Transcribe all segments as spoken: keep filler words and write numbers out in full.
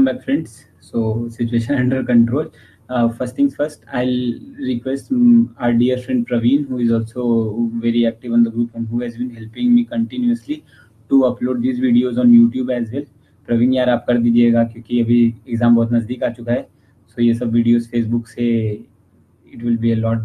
back, friends. So situation under control. Uh, first things first, I'll request um, our dear friend Praveen, who is also very active on the group and who has been helping me continuously to upload these videos on YouTube as well. Praveen यार आप कर दीजिएगा क्योंकि अभी exam बहुत नज़दीक आ चुका है. सो ये सब वीडियोस फेसबुक से it will be a lot,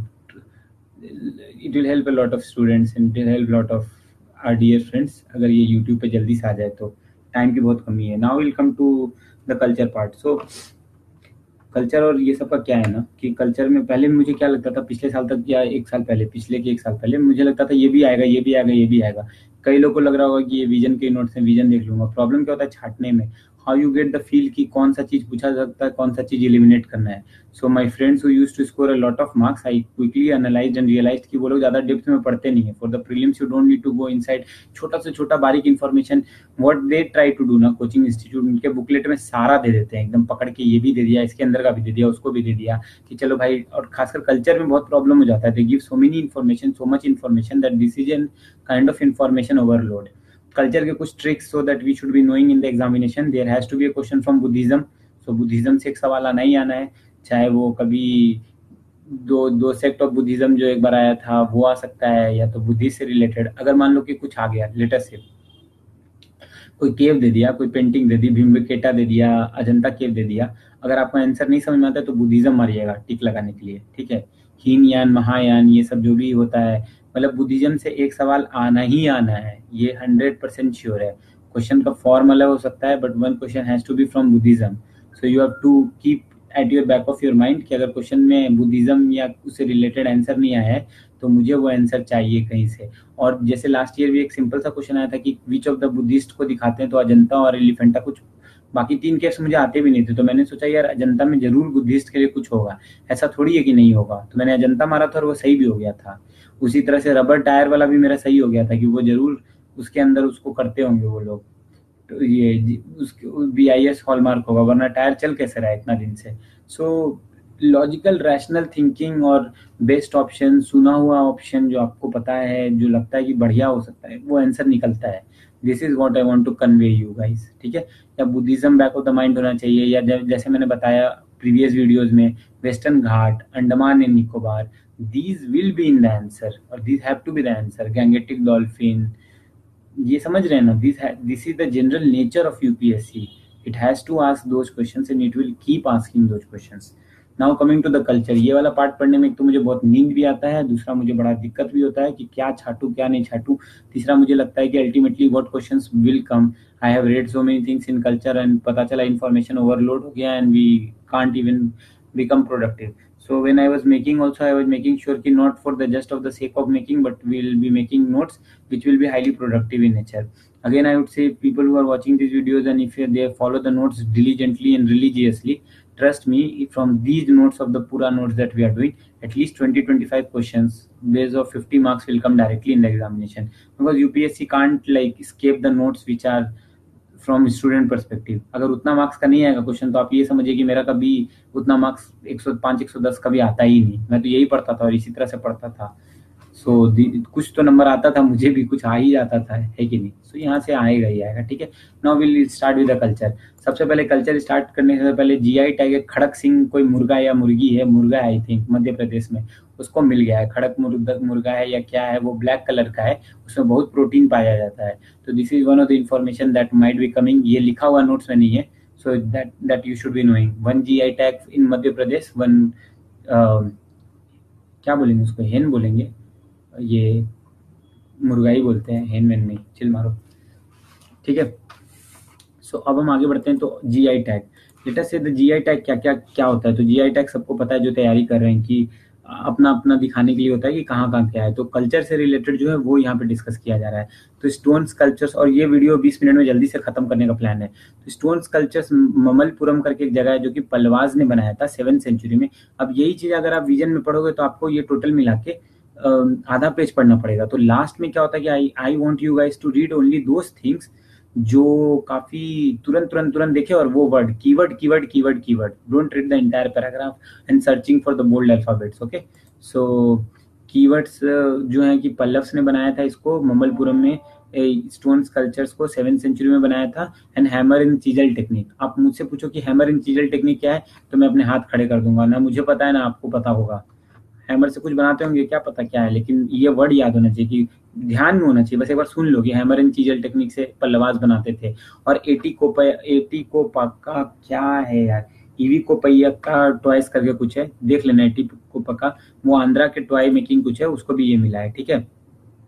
it will help a lot of students and it will help a lot of our dear friends अगर ये YouTube पे जल्दी से आ जाए तो. टाइम की बहुत कमी है. Now will come to the culture part. So culture और ये सब का क्या है ना कि कल्चर में पहले मुझे क्या लगता था पिछले साल तक या एक साल पहले पिछले के एक साल पहले मुझे लगता था ये भी आएगा ये भी आएगा ये भी आएगा. कई लोगों को लग रहा होगा कि ये विजन के नोट्स हैं, विजन देख लूंगा. प्रॉब्लम क्या होता है छाटने में, how you get the feel कि कौन सा चीज पूछा सकता है, कौन सा चीज एलिमिनेट करना है. So my friends who used to score a lot of marks, I quickly analysed and realised कि वो लोग ज्यादा डेप्थ में पढ़ते नहीं है. For the prelims you don't need to go inside. छोटा से छोटा बारीक information what they try to do ना कोचिंग इंस्टीट्यूट, उनके बुकलेट में सारा दे देते हैं एकदम पकड़ के. ये भी दे दिया, इसके अंदर का भी दे दिया, उसको भी दे दिया कि चलो भाई. और खासकर कल्चर में बहुत प्रॉब्लम हो जाता है. They give so many information, so much information that this is an kind of information overload. Culture के कुछ tricks so that we should be knowing in the examination. There has to be a question from Buddhism. So Buddhism से एक सवाल आना ही आना है, चाहे वो कभी दो दो सेक्ट ऑफ बुद्धिज्म जो एक बार आया था वो आ सकता है, या तो बुद्धि से रिलेटेड. अगर मान लो कि कुछ आ गया लेटेस्ट से, कोई केव दे दिया, कोई पेंटिंग दे दी, भीमबेटका दे दिया, अजंता केव दे दिया, अगर आपको आंसर नहीं समझ में आता है तो बुद्धिज्म मारिएगा टिक लगाने के लिए. ठीक है, हीनयान महायान ये सब जो भी होता है, मतलब बुद्धिज्म से एक सवाल आना ही आना है, ये हंड्रेड परसेंट श्योर है. क्वेश्चन का फॉर्म अलग हो सकता है but one question has to be from Buddhism. So you have to keep at your back of your mind कि अगर क्वेश्चन में बुद्धिज्म या उससे रिलेटेड आंसर नहीं आया है तो मुझे वो आंसर चाहिए कहीं से. और जैसे लास्ट ईयर भी एक सिंपल सा क्वेश्चन आया था कि विच ऑफ द बुद्धिस्ट को दिखाते हैं, तो अजंता और एलिफेंटा, कुछ बाकी तीन केस मुझे आते भी नहीं थे. तो मैंने सोचा यार अजंता में जरूर बुद्धिस्ट के लिए कुछ होगा, ऐसा थोड़ी है कि नहीं होगा. तो मैंने अजंता मारा था और वो सही भी हो गया था. उसी तरह से रबर टायर वाला भी मेरा सही हो गया था कि वो जरूर उसके अंदर उसको करते होंगे वो लोग. तो ये उसके बी आई एस हॉलमार्क होगा, वरना टायर चल कैसे रहा है इतना दिन से. सो लॉजिकल रैशनल थिंकिंग और बेस्ट ऑप्शन, सुना हुआ ऑप्शन जो आपको पता है, जो लगता है कि बढ़िया हो सकता है, वो आंसर निकलता है. This is what I want to convey you guys. ठीक है, या Buddhism back of the mind होना चाहिए, या जैसे मैंने बताया प्रीवियस वीडियोज में, वेस्टर्न घाट, Andaman and Nicobar, these will be in the answer or these have to be the answer. Gangetic dolphin, ये समझ रहे हैं ना, this this is the general nature of U P S C. It has to ask those questions and it will keep asking those questions. Now coming to the culture, ये वाला part पढ़ने में एक तो मुझे बहुत नींद भी आता है, दूसरा मुझे बड़ा दिक्कत भी होता है कि क्या छाटू क्या नहीं छाटू, तीसरा मुझे लगता है कि ultimately what questions will come. I have read so many things in culture and पता चला इन्फॉर्मेशन ओवरलोड हो गया and we can't even become productive. So when I was making also, I was making sure कि not for the just of the sake of making, but we will be making notes which will be highly productive in nature. Again, I would say people who are watching these videos and if they follow the notes diligently and religiously, trust me, from these notes of the PURA notes that we are doing, at least twenty to twenty-five questions based of fifty marks will come directly in the examination, because U P S C can't like escape the notes which are from student perspective. अगर उतना marks का नहीं आएगा question तो आप ये समझिए कि मेरा कभी उतना मार्क्स एक सौ पाँच एक सौ दस कभी आता ही नहीं. मैं तो यही पढ़ता था और इसी तरह से पढ़ता था. सो so, कुछ तो नंबर आता था मुझे भी, कुछ आ ही जाता था, है कि नहीं. सो so, यहाँ से आएगा ही आएगा. ठीक है, now will start with the culture. सबसे पहले कल्चर स्टार्ट करने से पहले जीआई टैग खड़क सिंह, कोई मुर्गा या मुर्गी है, मुर्गा आई थिंक मध्य प्रदेश में, उसको मिल गया है. खड़क मुर्गा मुर्गा है या क्या है, वो ब्लैक कलर का है, उसमें बहुत प्रोटीन पाया जाता है. तो this is one of the information that might be coming. ये लिखा हुआ नोट्स में नहीं है, so that that you should be knowing. One GI tag in Madhya Pradesh, one क्या बोलेंगे उसको, हेन बोलेंगे, ये मुर्गा ही बोलते हैं, हेन वेन नहीं, चिल मारो. ठीक है, सो so, अब हम आगे बढ़ते हैं. तो जीआई टैग, लेट अस से द जीआई टैग क्या क्या क्या होता है. तो जीआई टैग सबको पता है जो तैयारी कर रहे हैं कि अपना अपना दिखाने के लिए होता है कि कहाँ कहाँ क्या है. तो कल्चर से रिलेटेड जो है वो यहाँ पे डिस्कस किया जा रहा है. तो स्टोन्स कल्चर्स, और ये वीडियो बीस मिनट में जल्दी से खत्म करने का प्लान है. तो स्टोन्स कल्चर्स ममलपुरम करके एक जगह है जो कि पलवाज ने बनाया था सेवन सेंचुरी में. अब यही चीज अगर आप विजन में पढ़ोगे तो आपको ये टोटल मिला के आधा पेज पढ़ना पड़ेगा. तो लास्ट में क्या होता है कि I I want you guys to read only those things जो काफी तुरंत तुरंत तुरंत देखे, और वो word keyword keyword keyword keyword. Don't read the entire paragraph and searching for the bold alphabets. Okay, so keywords जो है कि पल्लव्स ने बनाया था इसको ममलपुरम में स्टोन स्कल्पचर्स को सेवेंथ सेंचुरी में बनाया था, and hammer in chisel technique. आप मुझसे पूछो कि हैमर इन चीजल टेक्निक क्या है, तो मैं अपने हाथ खड़े कर दूंगा, ना मुझे पता है ना आपको पता होगा। हैमर से कुछ बनाते होंगे, क्या पता क्या है, लेकिन ये वर्ड याद होना चाहिए, कि ध्यान में होना चाहिए, बस एक बार सुन लो कि हैमर एंड चीजल टेक्निक से पल्लवास बनाते थे। और एटी कोप एटी कोपा क्या है यार, ईवी कोपैया का टॉयस करके कुछ है, देख लेना। एटी कोपा का वो आंध्रा के टॉय मेकिंग कुछ है, उसको भी ये मिला है, ठीक है।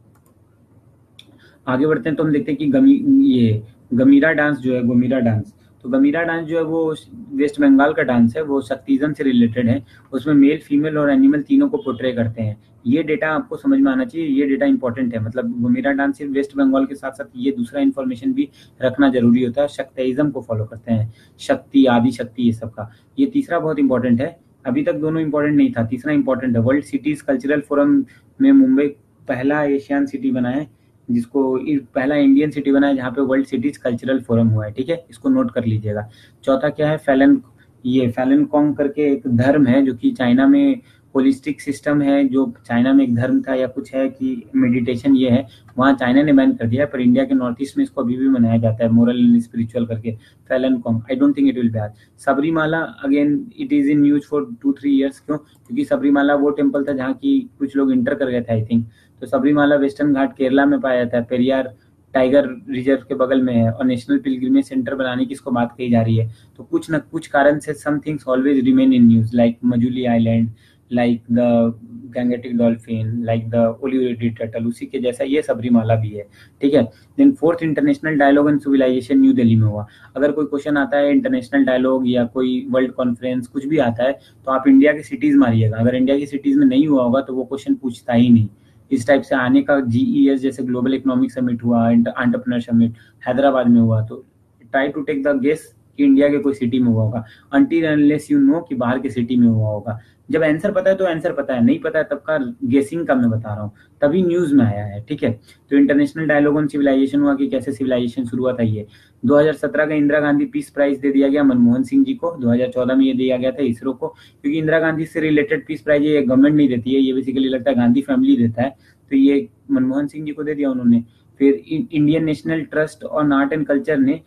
आगे बढ़ते हैं तो हम देखते हैं कि गमी ये गमीरा डांस जो है, गोमीरा डांस, तो गमीरा डांस जो है वो वेस्ट बंगाल का डांस है, वो शक्तिज्म से रिलेटेड है। उसमें मेल फीमेल और एनिमल तीनों को पोर्ट्रे करते हैं। ये डेटा आपको समझ में आना चाहिए, ये डेटा इंपॉर्टेंट है। मतलब गोमीरा डांस सिर्फ वेस्ट बंगाल के साथ साथ ये दूसरा इन्फॉर्मेशन भी रखना जरूरी होता है। शक्तिज्म को फॉलो करते हैं, शक्ति, आदि शक्ति, ये सब का। ये तीसरा बहुत इंपॉर्टेंट है, अभी तक दोनों इंपॉर्टेंट नहीं था, तीसरा इंपॉर्टेंट है। वर्ल्ड सिटीज कल्चरल फोरम में मुंबई पहला एशियन सिटी बना है, जिसको पहला इंडियन सिटी बना है जहाँ पे वर्ल्ड सिटीज कल्चरल फोरम हुआ है, ठीक है, इसको नोट कर लीजिएगा। चौथा क्या है, फैलन ये फैलन कॉन्ग करके एक धर्म है, जो कि चाइना में होलिस्टिक सिस्टम है, जो चाइना में एक धर्म था या कुछ है कि मेडिटेशन ये है, वहाँ चाइना ने बैन कर दिया है, पर इंडिया के नॉर्थ ईस्ट में इसको अभी भी मनाया जाता है, मोरल एंड स्पिरिचुअल करके। फैलन कॉन्ग, I don't think it will bad. Sabarimala again it is in use for two three years, क्यों? क्योंकि सबरीमाला वो टेम्पल था जहाँ की कुछ लोग इंटर कर गए थे आई थिंक। तो सबरीमाला वेस्टर्न घाट केरला में पाया जाता है, पेरियार टाइगर रिजर्व के बगल में है, और नेशनल पिलग्रिमेज सेंटर बनाने की इसको बात कही जा रही है। तो कुछ न कुछ कारण से some things always remain in news, like Majuli island, like the Gangetic dolphin, like the olive ridley turtle, उसी के जैसा ये सबरीमाला भी है, ठीक है। Then fourth international dialogue and civilisation New Delhi में हुआ। अगर कोई क्वेश्चन आता है इंटरनेशनल डायलॉग या कोई वर्ल्ड कॉन्फ्रेंस कुछ भी आता है, तो आप इंडिया की सिटीज मारिएगा। अगर इंडिया की सिटीज में नहीं हुआ होगा तो वो क्वेश्चन पूछता ही नहीं। इस टाइप से आने का, जीईएस जैसे ग्लोबल इकोनॉमिक समिट हुआ, एंटरप्रेन्योर समिट हैदराबाद में हुआ, तो try to take the guess कि इंडिया के कोई सिटी में हुआ होगा, अनटिल अनलेस यू नो कि बाहर के सिटी में हुआ होगा। जब आंसर पता है तो आंसर पता है, नहीं पता है तब का गेसिंग का मैं बता रहा हूँ, तभी न्यूज में आया है, ठीक है। तो इंटरनेशनल डायलॉग ऑन सिविलाइजेशन हुआ, कि कैसे सिविलाइजेशन शुरू हुआ था ये। दो हज़ार सत्रह का इंदिरा गांधी पीस प्राइज दे दिया गया मनमोहन सिंह जी को, दो हज़ार चौदह में ये दिया गया था इसरो को, क्योंकि इंदिरा गांधी से रिलेटेड पीस प्राइज ये गवर्नमेंट नहीं देती है, ये बेसिकली लगता है गांधी फैमिली देता है, तो ये मनमोहन सिंह जी को दे दिया उन्होंने। फिर Indian national trust on art and culture ने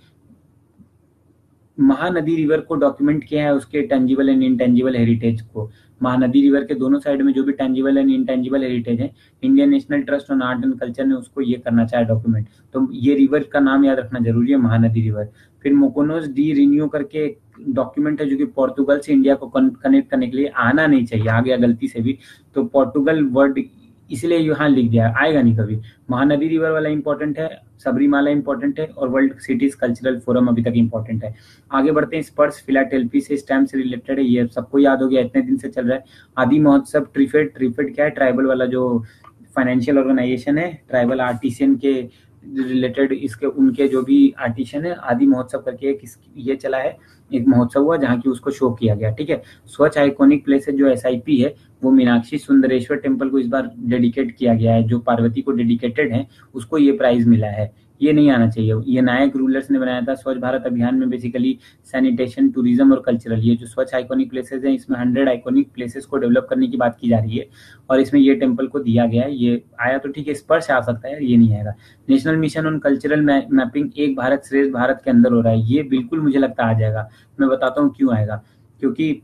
महानदी रिवर को डॉक्यूमेंट किया है, उसके टेंजिबल एंड इनटेंजिबल हेरिटेज को। महानदी रिवर के दोनों साइड में जो भी टेंजिबल एंड इनटेंजिबल हेरिटेज है, Indian national trust on art and culture ने उसको ये करना चाहे डॉक्यूमेंट। तो ये रिवर का नाम याद रखना जरूरी है, महानदी रिवर। फिर मोकोनोस डी रिन्यू करके डॉक्यूमेंट है, जो कि पोर्तुगल से इंडिया को कनेक्ट करने के लिए आना नहीं चाहिए, आ गया गलती से भी, तो पोर्तुगल वर्ड इसलिए यहाँ लिख दिया, आएगा नहीं कभी। महानदी रिवर वाला इंपॉर्टेंट है, सबरीमाला इंपॉर्टेंट है, और वर्ल्ड सिटीज कल्चरल फोरम अभी तक इंपॉर्टेंट है। आगे बढ़ते हैं, स्पर्श फिलाटेल्फी से स्टैम्प से रिलेटेड है, ये सबको याद हो गया, इतने दिन से चल रहा है। आदि महोत्सव ट्रिफेड, ट्रिफेड क्या है? ट्राइबल वाला जो फाइनेंशियल ऑर्गेनाइजेशन है, ट्राइबल आर्टिशियन के रिलेटेड, इसके उनके जो भी आर्टिशियन है, आदि महोत्सव करके एक ये चला है, एक महोत्सव हुआ जहाँ की उसको शो किया गया, ठीक है। स्वच्छ आइकॉनिक प्लेसेस जो एसआईपी है, वो मीनाक्षी सुंदरेश्वर टेम्पल को इस बार डेडिकेट किया गया है, जो पार्वती को डेडिकेटेड है, उसको ये प्राइज मिला है। ये नहीं आना चाहिए, ये नायक रूलर्स ने बनाया था। स्वच्छ भारत अभियान में बेसिकली सैनिटेशन, टूरिज्म और कल्चरल, ये जो स्वच्छ आइकॉनिक प्लेसेस हैं, इसमें हंड्रेड आइकॉनिक प्लेसेस को डेवलप करने की बात की जा रही है, और इसमें ये टेम्पल को दिया गया है। ये आया तो ठीक है, स्पर्श आ सकता है, ये नहीं आएगा। National mission on cultural mapping Ek Bharat श्रेष्ठ भारत के अंदर हो रहा है, ये बिल्कुल मुझे लगता आ जाएगा। मैं बताता हूँ क्यों आएगा, क्योंकि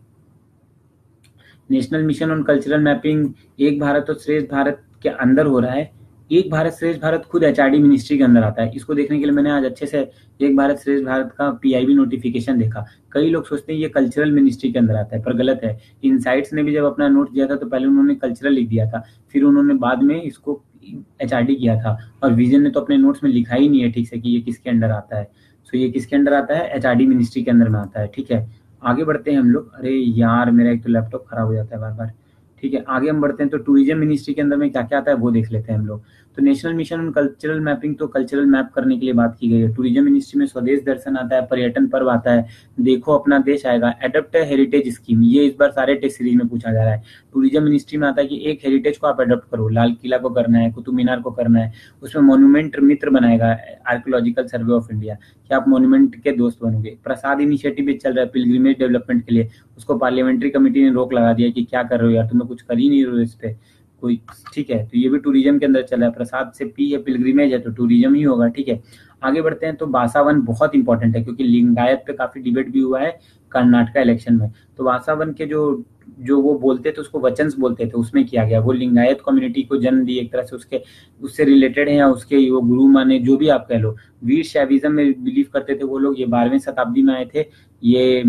national mission on cultural mapping Ek Bharat और श्रेष्ठ भारत के अंदर हो रहा है। एक भारत श्रेष्ठ भारत खुद एचआरडी मिनिस्ट्री के अंदर आता है। इसको देखने के लिए मैंने आज अच्छे से एक भारत श्रेष्ठ भारत का पीआईबी नोटिफिकेशन देखा। कई लोग सोचते हैं ये कल्चरल मिनिस्ट्री के अंदर आता है, पर गलत है। इनसाइट्स ने भी जब अपना नोट दिया था तो पहले उन्होंने कल्चरल लिख दिया था, फिर उन्होंने बाद में इसको एचआरडी किया था, और विजन ने तो अपने नोट्स में लिखा ही नहीं है ठीक से कि ये किसके अंडर आता है। सो ये किसके अंडर आता है? एचआरडी मिनिस्ट्री के अंदर में आता है, ठीक है। आगे बढ़ते हैं हम लोग। अरे यार, मेरा एक तो लैपटॉप खराब हो जाता है बार बार, ठीक है। आगे हम बढ़ते हैं तो टूरिज्म मिनिस्ट्री के अंदर में क्या क्या आता है वो देख लेते हैं हम लोग। तो national mission on cultural mapping, तो कल्चरल मैप करने के लिए बात की गई है। टूरिज्म मिनिस्ट्री में स्वदेश दर्शन आता है, पर्यटन पर्व आता है, देखो अपना देश आएगा, एडप्ट हेरिटेज स्कीम, ये इस बार सारे टेस्ट सीरीज में पूछा जा रहा है। टूरिज्म मिनिस्ट्री में आता है कि एक हेरिटेज को आप एडप्ट करो, लाल किला को करना है, कुतुब मीनार को करना है, उसमें मॉन्यूमेंट मित्र बनाएगा आर्कियोलॉजिकल सर्वे ऑफ इंडिया, कि आप मॉन्यूमेंट के दोस्त बनोगे। प्रसाद इनिशिएटिव भी चल रहा है पिलग्रिमेज डेवलपमेंट के लिए, उसको पार्लियामेंट्री कमेटी ने रोक लगा दिया कि क्या कर रहे हो यार, तुम कुछ कर ही नहीं रहे हो इस पे। कोई, ठीक है। तो ये भी टूरिज्म के अंदर चला है। प्रसाद से पी है, पिलग्रिमेज है, तो टूरिज्म ही होगा, ठीक है। आगे बढ़ते हैं। तो बासावन बहुत इंपॉर्टेंट है, क्योंकि लिंगायत पे काफी डिबेट भी हुआ है कर्नाटका इलेक्शन में। तो बासावन के जो जो वो बोलते थे उसको वचन्स बोलते थे, उसमें किया गया। वो लिंगायत कम्युनिटी को जन्म दी एक तरह से, उसके उससे रिलेटेड है, या उसके वो गुरु माने, जो भी आप कह लो। वीर शैविज्म में बिलीव करते थे वो लोग। ये बारहवीं शताब्दी में आए थे। ये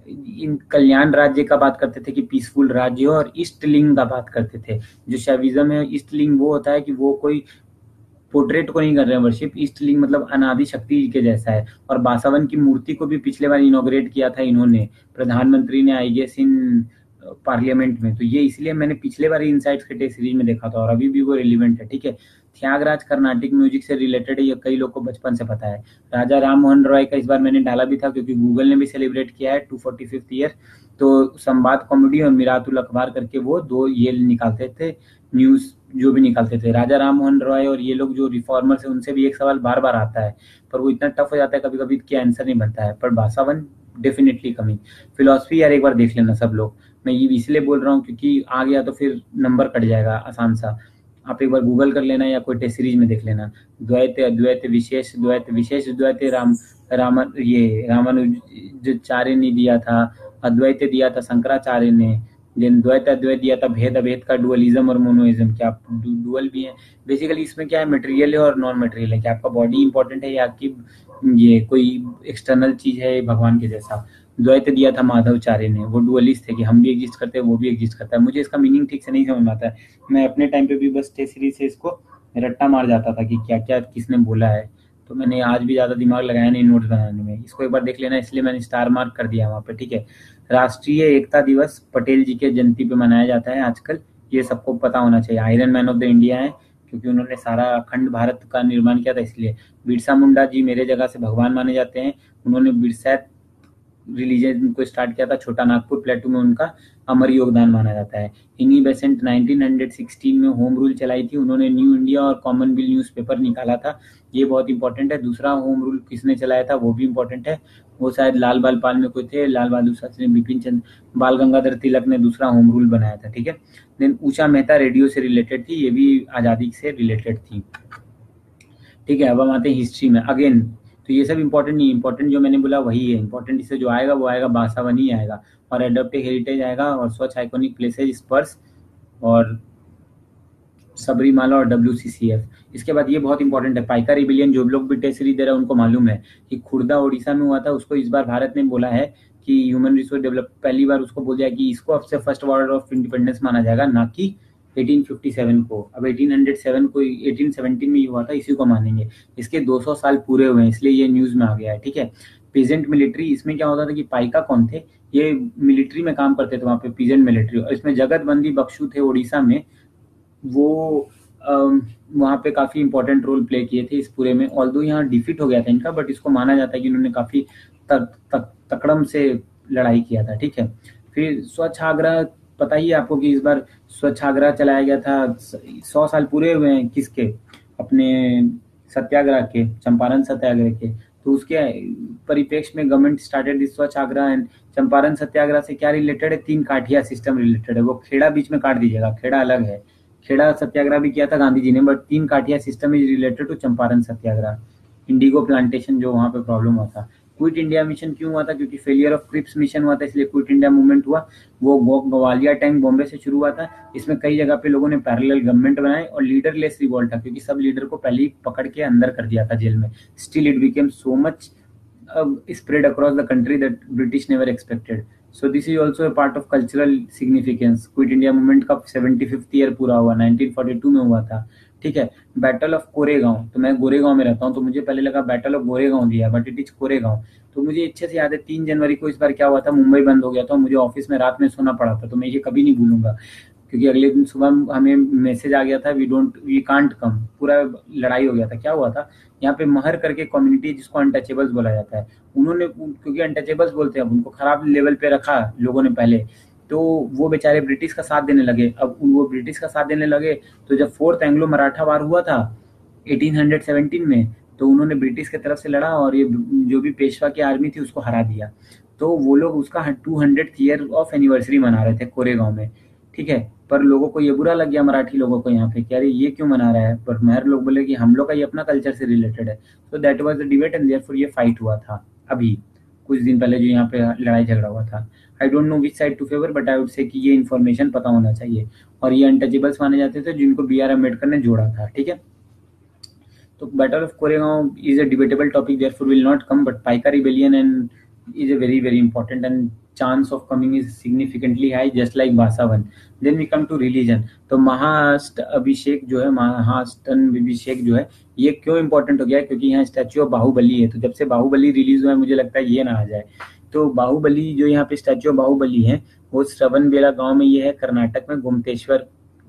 इन कल्याण राज्य का बात करते थे कि पीसफुल राज्य हो, और ईस्टलिंग का बात करते थे। जो शैविज्म है, ईस्टलिंग वो होता है कि वो कोई पोर्ट्रेट को नहीं कर रहे हैं वर्शिप। ईस्टलिंग मतलब अनादि शक्ति के जैसा है। और बासावन की मूर्ति को भी पिछले बार इनॉग्रेट किया था इन्होंने, प्रधानमंत्री ने, आई गेस इन पार्लियामेंट में। तो ये इसलिए मैंने पिछले बार इनसाइट्स के टेस्ट सीरीज में देखा था, और अभी भी वो रिलेवेंट है, ठीक है। त्यागराज कर्नाटिक म्यूजिक से रिलेटेड है, ये कई लोग को बचपन से पता है। राजा राम मोहन रॉय का इस बार मैंने डाला भी था, क्योंकि गूगल ने भी सेलिब्रेट किया है टू फोर्टी फिफ्थ ईयर। तो संवाद कॉमेडी और मिरातुल अखबार करके वो दो ये निकालते थे, न्यूज जो भी निकालते थे। राजा राम मोहन रॉय और ये लोग जो रिफॉर्मर्स है, उनसे भी एक सवाल बार बार आता है, पर वो इतना टफ हो जाता है कभी कभी कि आंसर नहीं बनता है। पर बासावन डेफिनेटली कमिंग। फिलोसफी यार एक बार देख लेना सब लोग। मैं ये इसलिए बोल रहा हूँ क्योंकि आ गया तो फिर नंबर कट जाएगा आसान सा। आप एक बार गूगल कर लेना या कोई टेस्ट सीरीज में देख लेना। द्वैत, अद्वैत, विशेष द्वैत, विशेष द्वैत राम राम ये रामानुजाचार्य ने दिया था। अद्वैत दिया था शंकराचार्य ने। देन द्वैत अद्वैत दिया था भेद अभेद का, डुअलिज्म और मोनोइज्म। क्या आप डुअल भी है बेसिकली। इसमें क्या है, मटेरियल है और नॉन मटेरियल है। क्या आपका बॉडी इंपॉर्टेंट है या आपकी ये कोई एक्सटर्नल चीज है भगवान के जैसा। द्वैत दिया था माधवचार्य ने, वो डुअलिस्ट थे कि हम भी एग्जिस्ट करते हैं वो भी एग्जिस्ट करता है। मुझे इसका मीनिंग ठीक से नहीं समझ में आता है। मैं अपने टाइम पे भी बस टेस्ट सीरीज से इसको रट्टा मार जाता था कि क्या क्या किसने बोला है। तो मैंने आज भी ज्यादा दिमाग लगाया नहीं नोट्स बनाने में। इसको एक बार देख लेना, इसलिए मैंने स्टार मार्क कर दिया वहाँ पे, ठीक है। राष्ट्रीय एकता दिवस पटेल जी के जयंती पे मनाया जाता है आजकल, ये सबको पता होना चाहिए। Iron Man of the India है, क्योंकि उन्होंने सारा अखंड भारत का निर्माण किया था इसलिए। बिरसा मुंडा जी मेरे जगह से भगवान माने जाते हैं। उन्होंने बिरसा रिलीजन को स्टार्ट किया था, छोटा नागपुर प्लेटू में उनका अमर योगदान माना जाता है। इनी बेसेंट नाइनटीन सिक्सटीन में होम रूल चलाई थी उन्होंने। न्यू इंडिया और कॉमनवेल्थ न्यूज़पेपर निकाला था, ये बहुत इंपॉर्टेंट है। दूसरा होम रूल किसने चलाया था वो भी इंपॉर्टेंट है। वो शायद लाल बाल पाल में कोई थे, लाल बहादुर शास्त्री, बिपिन चंद्र, बाल गंगाधर तिलक ने दूसरा होम रूल बनाया था, ठीक है। देन ऊषा मेहता रेडियो से रिलेटेड थी, ये भी आजादी से रिलेटेड थी, ठीक है। अब हम आते हैं हिस्ट्री में अगेन। तो ये सब इंपॉर्टेंट नहीं, इंपॉर्टेंट जो मैंने बोला वही है इंपॉर्टेंट। इससे जो आएगा वो आएगा बासावन ही आएगा, और एडप्टिव हेरिटेज आएगा, और स्वच्छ आइकॉनिक प्लेसेज, स्पर्श, और सबरीमाला, और डब्ल्यू सी सी एफ। इसके बाद ये बहुत इंपॉर्टेंट है, पाइका रिबिलियन। जो लोग भी टेस्ट सीरीज दे रहे हैं उनको मालूम है कि खुर्दा उड़ीसा में हुआ था। उसको इस बार भारत ने बोला है कि ह्यूमन रिसोर्स डेवलप, पहली बार उसको बोल दिया कि इसको अब से फर्स्ट वॉर ऑफ इंडिपेंडेंस माना जाएगा, ना कि एटीन फिफ्टी सेवन को। अब एटीन हंड्रेड सेवन को एटीन सेवेंटीन में ही हुआ था, इसी को मानेंगे। इसके दो सौ साल पूरे हुए हैं, इसलिए ये न्यूज में आ गया है, ठीक है। पीजेंट मिलिट्री, इसमें क्या होता था कि पाइका कौन थे, ये मिलिट्री में काम करते थे वहाँ पे, पीजेंट मिलिट्री। और इसमें जगत बंदी बख्शू थे उड़ीसा में, वो वहाँ पे काफी इंपॉर्टेंट रोल प्ले किए थे इस पूरे में। ऑल्दो यहाँ डिफीट हो गया था इनका, बट इसको माना जाता है कि उन्होंने काफी तक, तक, तकड़म से लड़ाई किया था, ठीक है। फिर स्वच्छ आगरा, पता ही है आपको कि इस बार स्वच्छ आगरा चलाया गया था। सौ साल पूरे हुए हैं किसके, अपने सत्याग्रह के, चंपारण सत्याग्रह के। तो उसके परिप्रेक्ष्य में गवर्नमेंट स्टार्टेड दिस स्वच्छ आगरा एंड चंपारण सत्याग्रह से क्या रिलेटेड है, तीन काठिया सिस्टम रिलेटेड है। वो खेड़ा बीच में काट दीजिएगा, खेड़ा अलग है। खेड़ा सत्याग्रह भी किया था गांधी जी ने, but Tinkathia system is related to Champaran Satyagraha. Indigo plantation जो वहां पे प्रॉब्लम हुआ था। क्विट इंडिया मिशन क्यों हुआ था, क्योंकि फेलियर ऑफ क्रिप्स मिशन हुआ था, इसलिए क्विट इंडिया मूवमेंट हुआ। वो ग्वालियर टाइम बॉम्बे से शुरू हुआ था। इसमें कई जगह पे लोगों ने पैरेलल गवर्नमेंट बनाए, और लीडरलेस रिवॉल्ट था, क्योंकि सब लीडर को पहले ही पकड़ के अंदर कर दिया था जेल में। Still it became so much spread across the country that British never expected. So this is also a part of cultural significance. Quit India movement का सेवेंटी फिफ्थ ईयर पूरा हुआ, नाइनटीन फोर्टी टू में हुआ था, ठीक है। Battle of Koregaon, तो मैं गोरेगांव में रहता हूँ, तो मुझे पहले लगा बैटल ऑफ गोरेगांव दिया, बट इट इज कोरेगांव। तो मुझे अच्छे से याद है, तीन जनवरी को इस बार क्या हुआ था, मुंबई बंद हो गया था, मुझे ऑफिस में रात में सोना पड़ा था। तो मैं ये कभी नहीं भूलूंगा, क्योंकि अगले दिन सुबह हमें मैसेज आ गया था, we don't we can't come. पूरा लड़ाई हो गया था। क्या हुआ था, यहाँ पे महर करके कम्युनिटी, जिसको अनटचेबल्स बोला जाता है, उन्होंने, क्योंकि अनटचेबल्स बोलते हैं, अब उनको खराब लेवल पे रखा लोगों ने पहले, तो वो बेचारे ब्रिटिश का साथ देने लगे। अब वो ब्रिटिश का साथ देने लगे, तो जब फोर्थ एंग्लो मराठा वार हुआ था एटीन सेवेंटीन में, तो उन्होंने ब्रिटिश की तरफ से लड़ा, और ये जो भी पेशवा की आर्मी थी उसको हरा दिया। तो वो लोग उसका two hundred year of anniversary मना रहे थे कोरेगांव में, ठीक ठीक है। पर लोगों को ये बुरा लग गया, मराठी लोगों को यहाँ पे, कि अरे ये क्यों मना रहा है, पर मेहर लोग बोले कि हम लोग का ये अपना कल्चर से रिलेटेड है। तो that was the debate and therefore ये फाइट हुआ था अभी कुछ दिन पहले, जो यहाँ पे लड़ाई झगड़ा हुआ था। I don't know which side to favour, but I would say कि ये इन्फॉर्मेशन पता होना चाहिए। और ये अनटचेबल्स माने जाते थे जिनको बी आर अम्बेडकर ने जोड़ा था, ठीक है। तो battle of Koregaon is a debatable topic, therefore will not come, but Paika rebellion and is a very very important and chance of coming is significantly high just like Basavan. Then we come to religion. तो महाअष्ट अभिषेक जो है, महाअष्टन अभिषेक जो है, ये क्यों important हो गया है? क्योंकि यहाँ स्टैच्यू ऑफ बाहुबली है। तो जब से बाहुबली रिलीज हुआ है, मुझे लगता है ये ना आ जाए। तो बाहुबली जो यहाँ पे स्टैच्यू ऑफ बाहुबली है, वो श्रवणबेला गांव में ये है, कर्नाटक में गोमतेश्वर